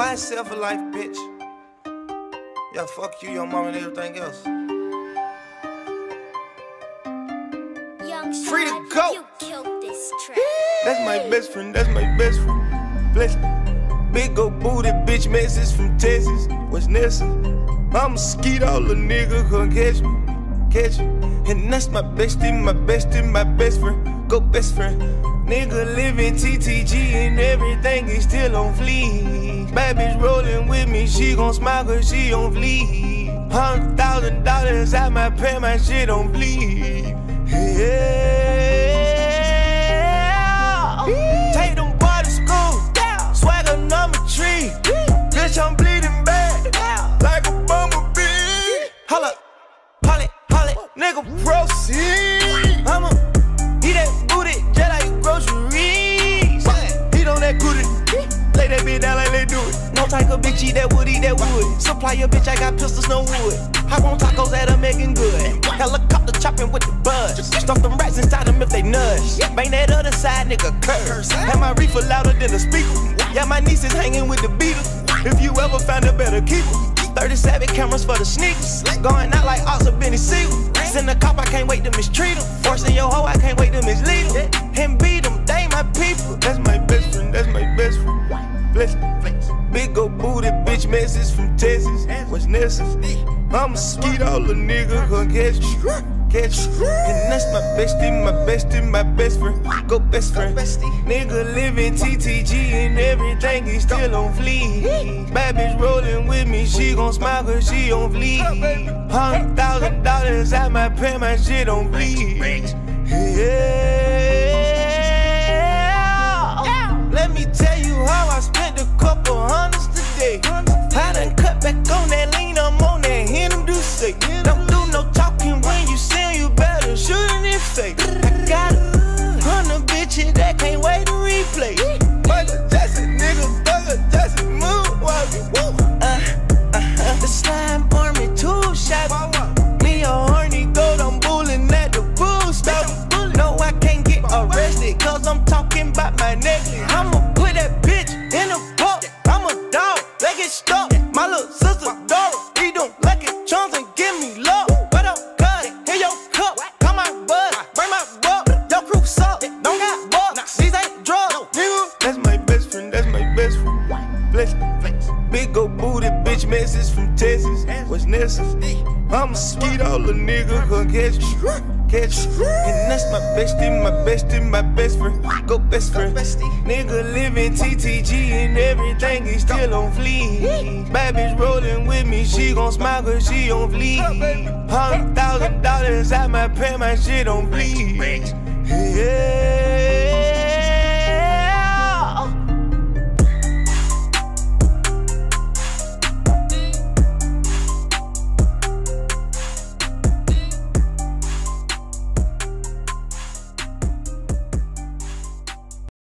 myself a life, bitch. Yeah, fuck you, your mom, and everything else. Free to go. You killed this track. That's my best friend, that's my best friend. Bless big old booty bitch message from Texas. What's necessary? I'ma skeet all the nigga come catch me. And that's my bestie, my bestie, my best friend. Go best friend. Nigga living TTG and everything is still on fleek. Bad bitch rolling with me, she gon' smile cause she on fleek. $100,000 out my pay, my shit on bleed. Yeah. Take them boys to school, swagger number 3. Bitch, I'm bleeding bad, like a bumblebee. Holla, holla, nigga, proceed. I'ma eat that booty just like groceries. Eat on that booty, lay that bitch down like they do it. No type of bitch eat that wood. Supply your bitch, I got pistols, no wood. Hop on tacos that are making good. Helicopter chopping with the buzz. Stuff them rats inside them if they nudge. Bang that other side, nigga, curse. Have my reefer louder than a speaker. Yeah, my niece is hanging with the Beatles. If you ever found a better keeper. 37 cameras for the sneakers. Going out like Ox or Benny Siegel. Send a cop, I can't wait to mistreat him. Forcing your hoe, I can't wait to mislead him. And beat them, they my people. That's my best friend, that's my best friend. Bless big ol' booty bitch message from Texas. What's necessary? I'ma skeet all the nigga come catch me. And that's my bestie, my bestie, my best friend. Go best friend. Nigga living TTG and everything is still on fleek. Bad bitch rolling with me, she gon' smile cause she on fleek. $100,000 out my pay, my shit on bleed. Yeah. Let me tell you how I spent a couple hundreds today. I done cut back on that lean, I'm on that Hennessy do say. Don't do no talking when you sing, you better shoot in his face. I got 100 bitches that can't wait to replay. Michael Jackson, nigga, Thugger Jackson, moonwalking. The slime army, 2 shots. Me a horny goat, I'm bulling at the bull stop. No, I can't get arrested, cause I'm talking about my necklace. I'ma put that bitch in a book. I'm a dog, they get stuck. My little sister, Dora, he don't like it, chums and give me love. What up, cuz? Here your cup, come my bud, bring my buck. Your crew suck, don't got bucks, these ain't drugs, nigga. That's my best friend, that's my best friend. Bless big ol' booty bitch message from Texas. What's necessary? I'ma skeet all the nigga come catch me. And that's my bestie, my bestie, my best friend. Go best friend. Nigga living TTG and everything is still on fleek. Bad bitch rolling with me, she gon' smile cause she on fleek. $100,000 out my pay, my shit on bleed. Yeah.